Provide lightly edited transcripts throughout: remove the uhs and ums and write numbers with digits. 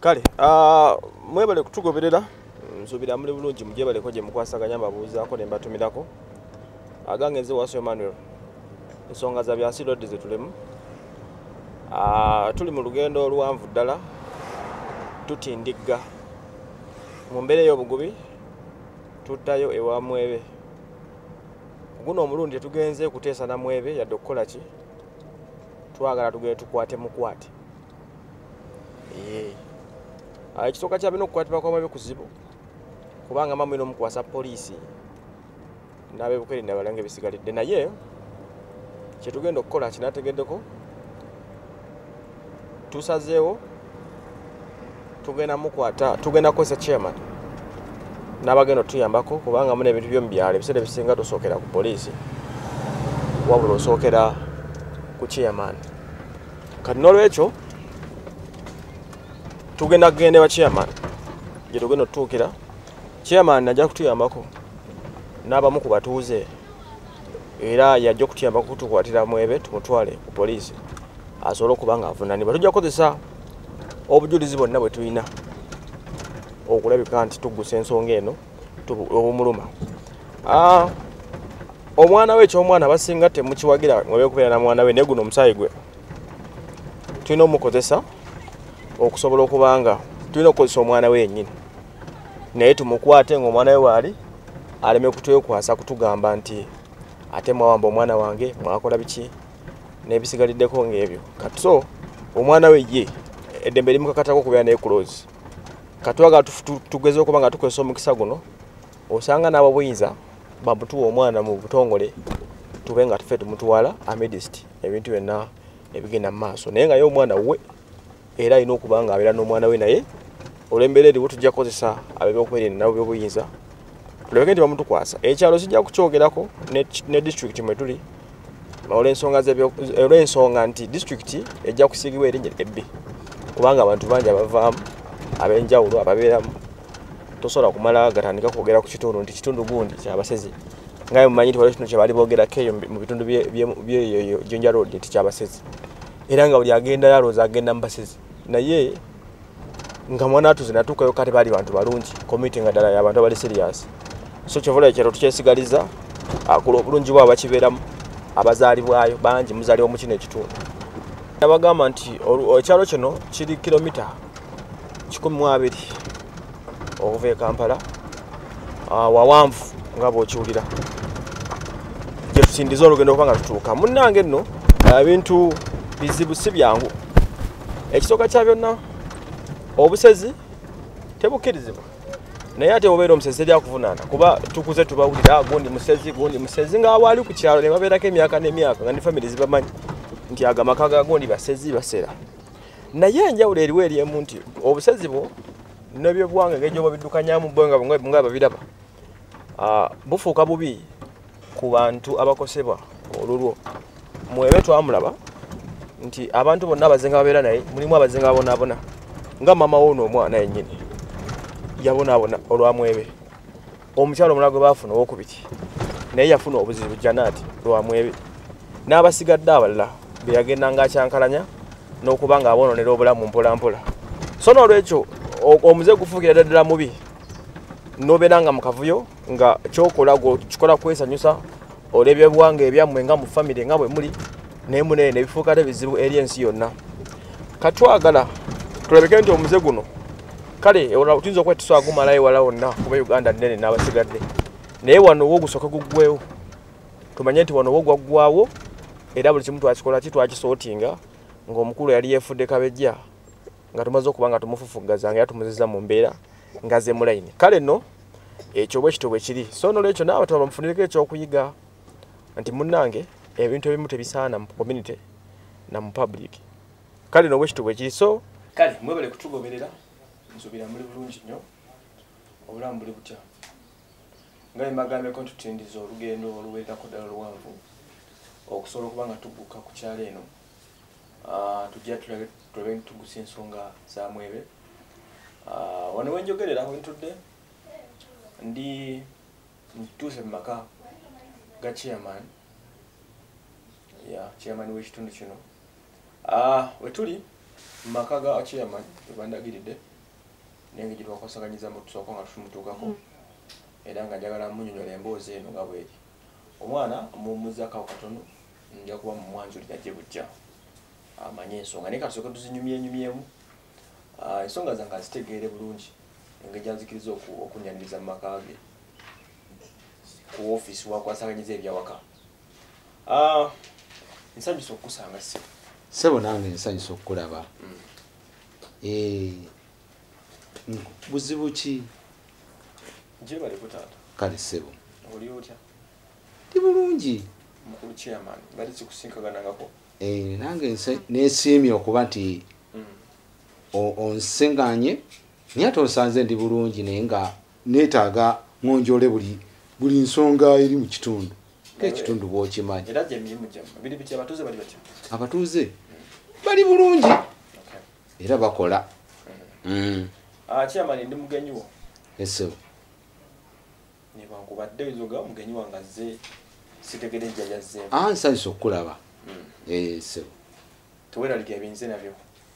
Kale mwebale kutugoberera nsubira muri bulungi muje baleko je mukwasaganya mabuuzaako ne mbatumirako agangenze waso Emmanuel ensonga za byasi road zetulemu tuli mu lugendo oluwanvu ddala tutindigga mu mbere y'obugubi tutayo ewa Mwebe guno omulundi tugenze kuteesa na Mwebe yadde okukola ki twagala tugende tukwate mukwate ekisooka kya bino okukwatibwa kwa Mwebe kuzibu kubanga mamu ino mukwasa poliisi n'abeebukeri n'abalange ebisigalidde naye kyetugenda okukola kinategeddeko tusazeewo tugenda kukozesa chairman n'abagenda otuyambako kubanga muna ebintu by'omu byalo ebiseera ebisinga tosookera ku poliisi wabula osookera ku chairman kati n'olwekyo tugenda kugendewa chairman gye tugenda otutuukira chairman najja kutuyambako n'abamu ku batuuze era yajja okutuyambako kutukwatira Mwebe tumutwale ku poliisi asobole okuba nga avunaanibwa. Tujja kukozesa obujulizi bwonna bwe tulina okulabika nti tuggusa ensonga eno obumuluma. Omwana we eky'omwana basinga temukiwagira Mwebe kubeera na mwana we naye guno omusaayi gwe tulina omukozesa okusobola okuba nga tulina okukozesa omwana we yennyini naye tumukwate ng'omwana we waali aleme kutwekwasa kutugamba nti ate mwawamba omwana wange mwakola biki n'ebisigalideko ng'ebyo kati so omwana we ye eddembe limukakatako okubeera naye close katwaga tugeze okuba nga tukozesa omukisa guno osanga n'abo buyinza bamutuwa omwana mu butongole tube nga tufe tumutuwala amidist ebintu byonna ebigenda mu maaso naye nga ye omwana we era alina okuba nga abeera n'omwana we naye olw'embeera eriwo tujja kukozesa ab'ebyokwerinda nabo by'obuyinza tulabeke nti bamutukwasa ekyalo kijja kukyogerako ne district mwe tuli olw'ensonga nti district ejja kusiigibwa erinnya ebbi kubanga abantu bangi abavaamu ab'enjawulo ababeeramu tosobola kumala gatandika kwogera ku kitundu nti kitundu gundi kyabasezi nga mumanyi nti waliwo kino kye baali boogerako eyo mu bitundu byeyo Jinja Road nti kyabasezi era nga buli agenda alowooza agenda mu basezi naye nga mwana atuze natuukayo kati baali bantu balungi community nga ddala y'abantu abali serious so kyovola ekyalo tukyesigaliza akula obulungi bwabo bakibeeramu abazaalibwayo bangi muzaalibwa mu kino ekitundu abagamba nti ekyalo kino kiri kilomita 12 okuva e Kampala wawanvu nga bw'okiwulira gye tusindiza olugendo okuba nga tutuuka munnange nno ebintu bizibu si byangu ekisooka kya byonna obusezi tebukkirizibwa naye ate obeera omusezi eri akuvunaana kuba tukuze tubawulira gundi musezi ng'abo ali ku kyalo ne babeerako emyaka n'emyaka nga ne famire zibamanyi nti agamaka ga gundi basezi basera naye enjawulo eriwo eri emu nti obusezi bwo n'ebyobuwanga engeri gy'oba biddukanyamu bo nga babiraba bufuuka bubi ku bantu abakosebwa olulwo Mwebe twamulaba nti abantu bonna abazenga babeera naye mulimu abazenga babonaabona nga mama w'ono omwana yennyini yabonaabona olwa Mwebe omukyalo omulala gwe baafuna owokubiri naye yafuna obuzibu janaati lwa Mwebe n'abasigadde abalala be yagenda ng'akyankalanya n'okuba ng'aboononera obulamu mpolampola so n'olwekyo omuze gufuukira ddala mubi n'obeera nga mu kavuyo nga kyokola kikola kwesanyusa olw'ebyobuwanga ebyammwe nga mu famire nga bwe muli naye munene ne bifuuka bizibu eri ensi yonna katwagala tulabeke nti omuze guno kale tuyinza okwetusa agumalayo wala wonna kuba Uganda nnene n'abasigadde naye wano wo gusooke guggwewo tumanye nti wano wo gwaggwawo era buli kimu twakikola twakisootinga ng'omukulu yali yeefudde kabejja nga tumaze okuba nga tumufufuggaza nga yatumuziza mu mbeera nga ze mulayini kale nno ekyo bwe kito bwe kiri so n'olwekyo n'abataba bamufunireko ekyokuyiga nti munnange ebintu ebimu tebisaana mu community na mu public kale nno bwe kito bwe kiri so kale mwebale kutugoberera nsubira muri bulungi nnyo obulamu buli butya nga embagambeko ntutindiza olugendo oluwererako ddala oluwanvu okusobola okuba nga tugguka ku kyalo eno tujja tulabe tugusa ensonga za Mwebe wano wenjogerera wentudde ndi ntuuse mu maka ga chairman chairman w'ekitundu kino wetuli mu maka ga chairman webandagiridde nenge gye twakwasaganyizza mu tusooka nga tumutuukako era nga njagala munyonyola emboozi eno nga bweri. Omwana mumuzzako katono nja kuba mumwanjulira gye bujja amanye ensonga naye kasooka tuzinyumyenyumyemu ensonga zange azitegeere bulungi engeri gyanzikiriza okunyaniriza mu maka ge ku ofiisi wakwasaganyiza ebyawaka. Nsanyusa okukusanga ssebo nange nsanyusa okukulaba. Buzibu ki? Gye bali kutaata. Kale ssebo. Oli otya? Ndi bulungi. Mukulu chairman bali sikusinkaganangako. Nange neesiimye okuba nti onsenganye naye ate osanze ndi bulungi naye nga neetaaga ngonjole buli nsonga eri mu kitundu. Ekitundu bw'okimanyi. Era gye emirimu gyammwe biri bitya? Abatuuze bali batya? Abatuuze bali bulungi era bakola. Chairman ndi mugenyi wo. Essebo. Nebankubadde ezoga mugenyi wange azze sitegere njya yazze. Nsanyusa okukulaba. Ssebo. Teweeraliikira ebinze nabyo.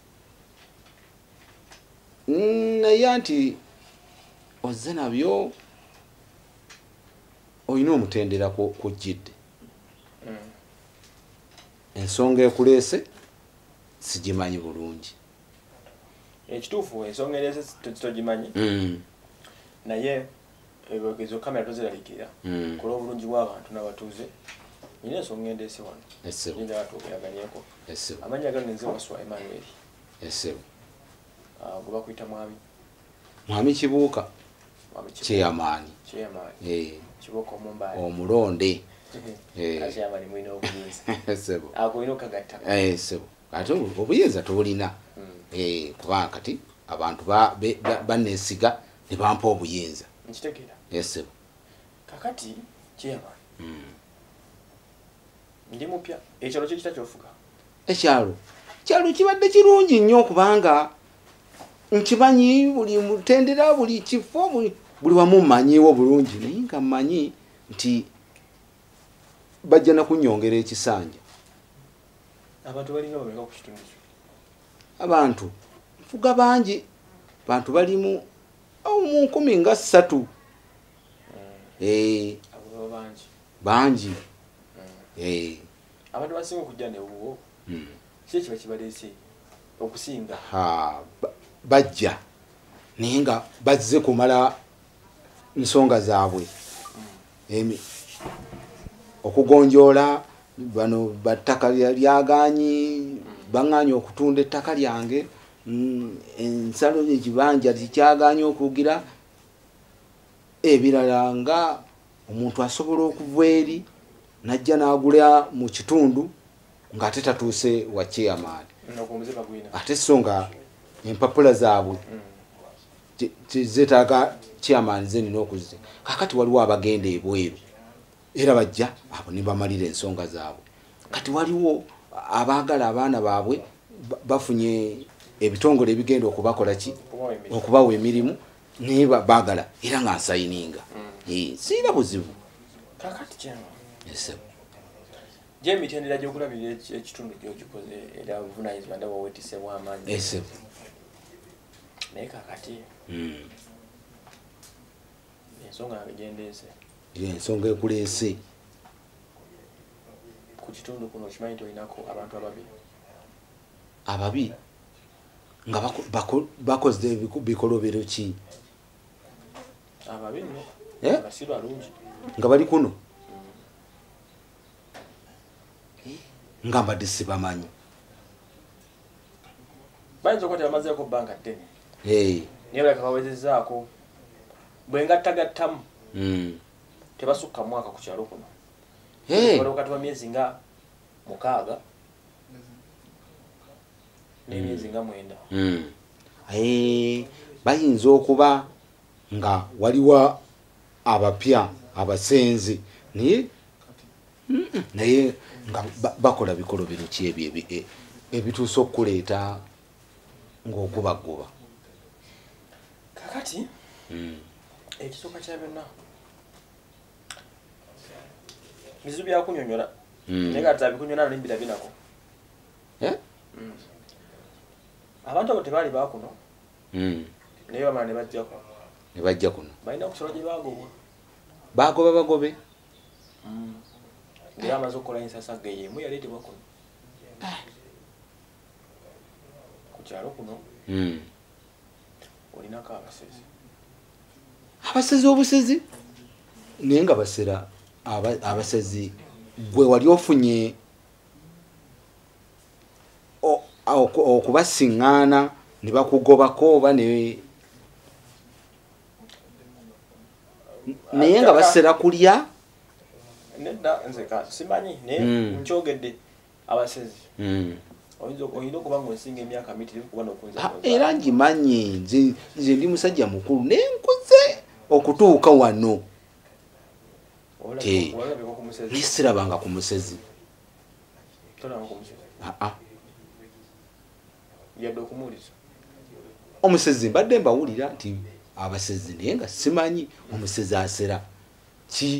Naye anti ozze nabyo olina omutendera kujjidde. Ensonga ekuleese sigimanyi bulungi. Ekituufu ensonga ereese togimanyi. Naye ezo kamera toziraliikirira kola obulungi bw'abantu n'abatuuze. Nina ensonga endeese wano. Essebo. Nyinza batwogeraganyeko. Essebo. Amannya gano nze Waswa Emmanuel. Essebo. Gwe bakuyita mwami. Mwami Kibuuka. Kyeyamaani. Kyeyamaani. Kibuuka omumbaali. Omulonde. Kyeyamaani mwine obuyinza. Ssebo. Akulina okagatta. Ssebo. Ate obuyinza tobulina. Kubanga kati abantu banneesiga ne bampa obuyinza. Nkitegeera. Ssebo. Kakati Kyeyamaani. Ndi mupya. Ekyalo kye kita kyofuga. Ekyalo kibadde kirungi nnyo kubanga nkimanyi buli mutendera buli kifo buli wamu mmanyiiwo bulungi naye nga mmanyi nti bajja nakunnyongera ekisanja. Abantu balinga bameka ku kitundu kyo? Abantu nfuga bangi. Abantu balimu mu 13. Abo bangi. Abantu basinga okujja newuwo. Ki ekiba kibaleese okusinga? Bajja naye nga bazze kumala nsonga zaabwe. Okugonjoola bano battaka lyaganyi baŋŋaanye okutunda ettaka lyange. Ensalo ekibanja tikyagaanye okugira. Ebirala nga omuntu asobola okuva eri najja n'agula mu kitundu ng'ate tatuuse wa chairman. Ate so nga empapula zaabwe zeetaaga chairman ze nina okuzze. Kakati waliwo abagenda ebweru era bajja abo ne bamalira ensonga zaabwe. Kati waliwo abaagala abaana baabwe bafunye ebitongole ebigenda okubakola ki okubawa emirimu naye baagala era nga nsayininga. Siina buzibu. Kakati Chairman. Ssebo. Gye emitendera gy'okulabirira ekitundu gy'ogikoze era buvunaanyizibwa ndaba weetisebwa amaanyi. Ssebo. Naye kakati ensonga yange gyendeese. Ensonga ekuleese. Ku kitundu kuno okimanyi nti olinako abantu ababi. Ababi nga bakoze bikolobero ki? Ababi nno nga si balungi. Nga bali kuno nga mbadde sibamanyi. Bayinza okuba tebamazeeko bbanga ddene. Naye baleka bawezezaako. Bwe ngattagattamu tebasukka mwaka ku kyalo kuno. Wakati wa myezi nga 6 n'emyezi nga 9. Bayinza okuba nga waliwo abapya abasenzi naye nga bakola bikolobero ki ebyo ebituusa okuleeta ng'ogubagoba. Kakati ekisooka kya byonna bizibu byakunyonyola naye nga tabikunyola nolimbira binako. Abantu abo tebaali baakuno naye bamala ne bajja kuno balina kusolo gye bagobwa bagoba bagobe ngera amaze okukola ensasagga yemu yaleetebwa kuno ku kyalo kuno olinako abasezi abasezi obusezi naye nga basera abasezi gwe wali ofunye okubasiŋŋaana ne bakugobako oba naye nga basera kulya nedda nze simanyi naye nkyogedde abasezi oyinza okuba ngaosinga emyaka mitirivu kuba nokunza era ngimanyi nze ndi musajja mukulu naye nkuze okutuuka wano nesirabanga ku musezi yadde okumuwuliza omusezi mbadde mbawulira nti abasezi naye nga simanyi omusezi asera ki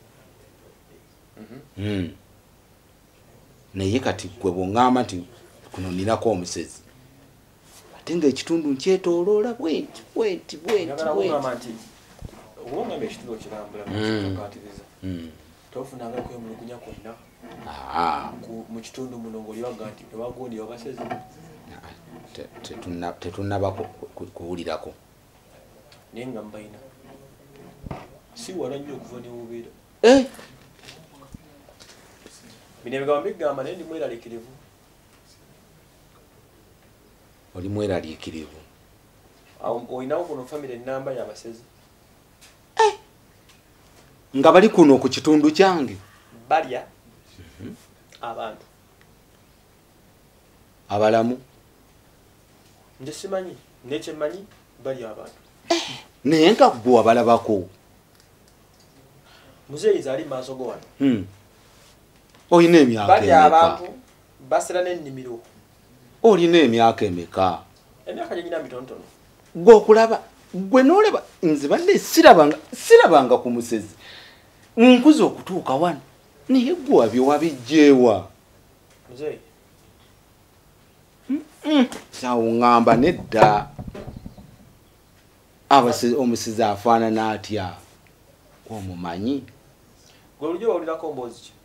naye kati gwe bwoŋŋamba nti kuno ninako omusezi ate nga ekitundu nkyetooloola bwenti nti obwongamba ekitundu okirambula nokikakatiriza tofunanga kwemulugunya kwonna mu kitundu muno ngaoliwaga nti ewagundi abasezi tetunnaba kuwulirako naye nga mbalina si wala nnyo okuva newubeera bino ebigambo bigamba naye ndi mweraliikirivu oli mweraliikirivu olinawo kuno famire enamba y'abasezi nga bali kuno ku kitundu kyange balya abantu abalamu nze simanyi nekyemanyi balya abantu naye nga gwe wabalabako muzeeyiza ali maaso go wano olina emyaka balya abantu basera n'ennimiro olina emyaka emeka emyaka gyegina mitonotono gwe okulaba gwe nolaba nze badde sirabanga ku musezi nkuza okutuuka wano naye gwe wabyo wabijjeewa muzeeyi sawo ŋŋamba nedda omusezi afaanana atya omumanyi gwe lujo bawulirako mboozi ki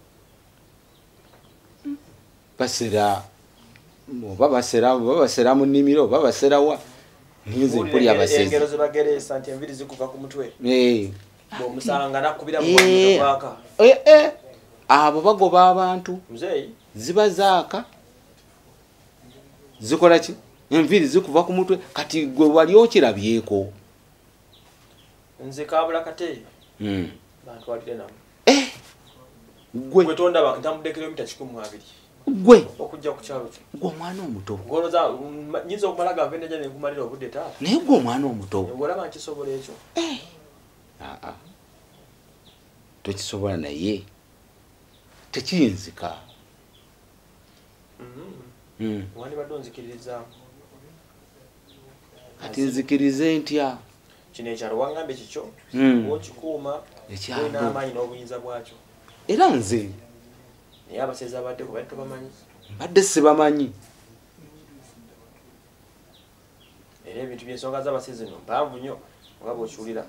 basera oba basera mu nnimiro oba basera wa nize mpuli abasezi engero zebagereesa nti enviri zikuva ku mutwe bwomusanga nakubira mukwaka abo bagoba abantu muzeeyi ziba zaaka zikola ki enviri zikuva ku mutwe kati gwe wali okirabyeko nze kabula kate bantwalire namu gwe tondaba ntambudde kilomita 12 gwe okujja ku kyalo kyo gwe omwana omuto goloza nyinza okumalaga nvendeja nenkumalira obudde taata naye gwe omwana omuto ngolaba nkisobola ekyo tokisobola naye tekiyinzika wandibadde onzikiririzaamu kati nzikirize ntya kino ekyalo wangambe kikyo wokikuuma olina amaanyi n'obuyinza bwakyo era nze naye abasezi abadde kubadde tobamanyi mbadde sibamanyi era ebintu byensonga z'abasezi no mpanvu nnyo nga bwokiwulira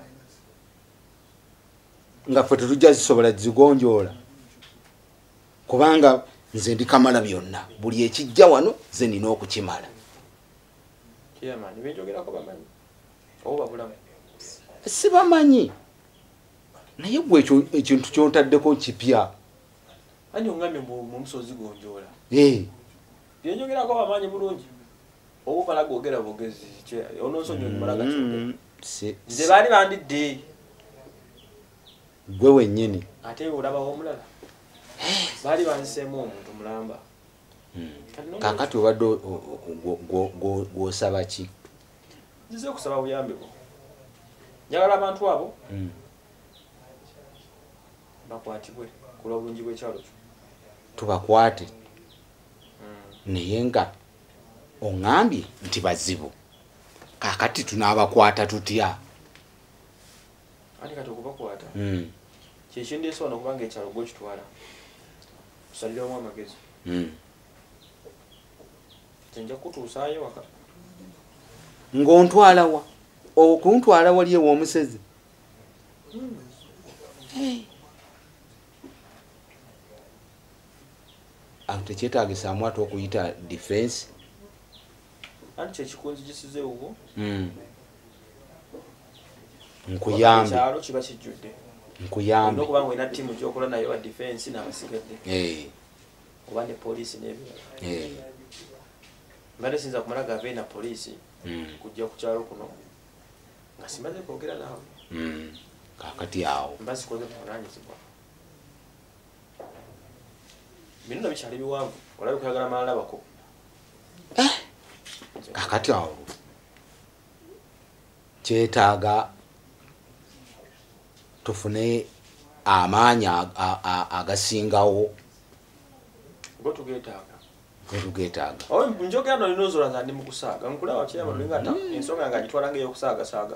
nga ffe tetujja zisobola zigonjoola kubanga nze ndi kamala byonna buli ekijja wano nze nina okukimala kiyamaani benjogerako bamanyi oba babulamu sibamanyi naye gwe ekintu kyontaddeko kipya ani ongambye mu musozi gonjoola byenjogerako bamanyi bulungi oba omala googera bugezi ononsonyi omalaga kyogera nze baali bandidde gwe wennyini ate olabawo omulala baali banziseemu omuntu mulamba kakati obadde gwosaba ki nzize okusaba buyambi bwo njagala abantu abo bakwatibwe ku lw'obulungi bw'ekyalo kyo tubakwate naye nga oŋŋambye nti bazibu kakati tunaabakwata tutya ati kati okubakwata kyekindeesa wano kubanga ekyalo gwekitwala tusaliramu amagezi kyenja kutuusaayo waka ng'ontwala wa okuntwala wali ew'omusezi awo tekyetaagisaamu ate okuyita defense anti kyekikunzi gisizeewo nkuyambe ekyalo kiba kijjudde nkuyambe okuba nga olina ttiimu gyokola nayo ba defense n'abasigadde oba ne poliisi n'ebirala mbadde siyinza kumala gave na poliisi kujja ku kyalo kuno nga simaze kwogera naawe kakati awo mba zikoze buvunaanyizibwa bino bikyali biwanvu olabe kuyagala malalabako kakati awo kyetaaga tufune amaanyi agasingawo gotugeetaaga njogera no linozola nga ndi mukusaaga nkulaba kyamaengata ensonga nga gitwala ngaeyokusaagasaaga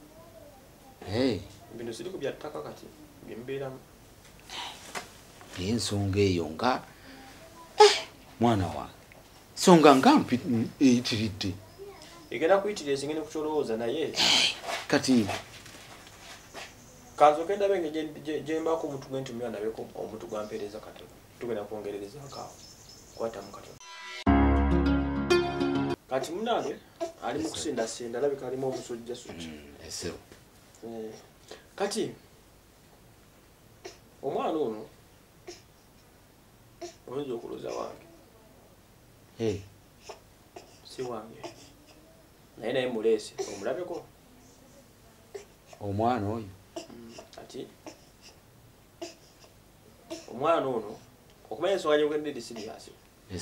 bino siri ku byattaka kati byembeeramu naye ensonga eyo nga mwana wange ensonga nga eyitiridde egenda kuyitira ezingene kukyolowooza naye kati kanzoke ndabe nga gyembaako omuntu gwentumira nabeko omuntu gwampeereza katono tugenda kwongererezakaawo kwata mukatono kati munange ali mukusindasinda alabika alimu obusujjasujja kati omwana ono oyinza okuloza wange si wange naye muleese omulabeko omwana oyo ati omwana ono okumanya ensonga gyogendedi siriyasi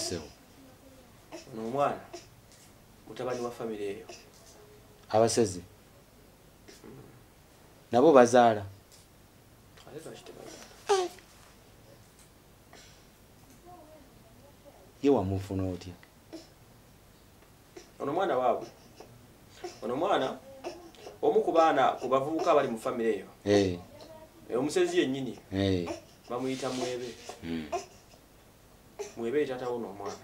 ono omwana mutabani wa famire eyo abasezi nabo bazaala ye wamufuna otya ono mwana waabwe ono mwana omu ku baana ku bavubuka abali mu famire eyo omusezi yennyini bamuyita mwebe mwebe etatawo n'omwana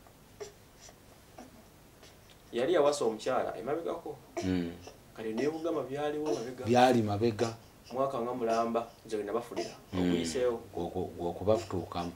yali yawasa omukyala emabegako kati nebugama byali mabega mwaka nga mulamba nze we nabafulira okuyiseewo gwokubatuukamu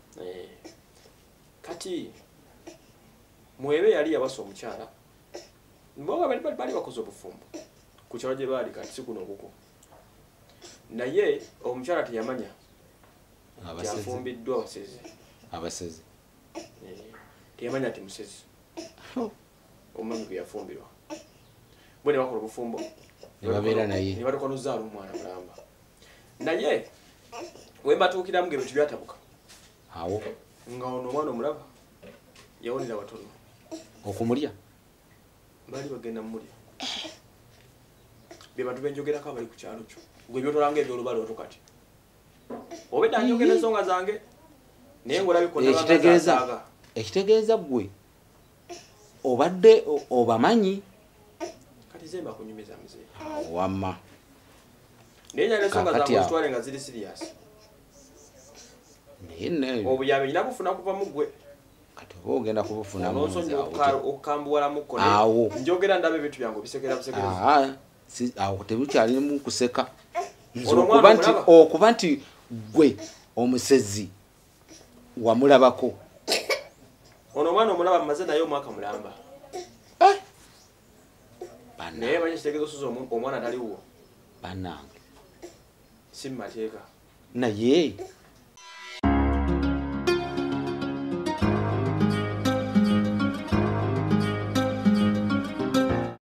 kati mwebe yali yawasa omukyala mboga bali bakoze obufumbo ku kyalo gye baali kati si kuno okuko naye omukyala teyamanya kyafumbiddwa abasezi teyamanya ati musezi omwami gwe yafumbirwa bwe ne bakola obufumbo nebabeera naye ne batuuka n'ozaala omwana mulamba naye we mbatuukiramu ng'ebintu byatabuka awo nga ono omwana omulaba yawonera watono okumulya baali bagenda mumulya bye bantu benjogerako abali ku kyalo kyo gwe byotolanga ebyolubaloto kati obedda njogera ensonga zange naye ngaolabikona ekitegeeza gwe obadde obamanyi kati zemba kunyumiza mzee wamma naye nyala ensonga zange ozitwale nga ziri serious obuyambi nyina bufuna kuva mu ggwe kati oba ogenda kubufuna okukambuwala mukko njogera ndabe ebintu byange obisekera busekereza awo tebukyalimu kuseka okuba nti gwe omusezi wamulabako ono omwana omulaba mumaze naye omwaka mulamba naye manye kitegeeza osuza omwana taliwo bannange si mumateeka naye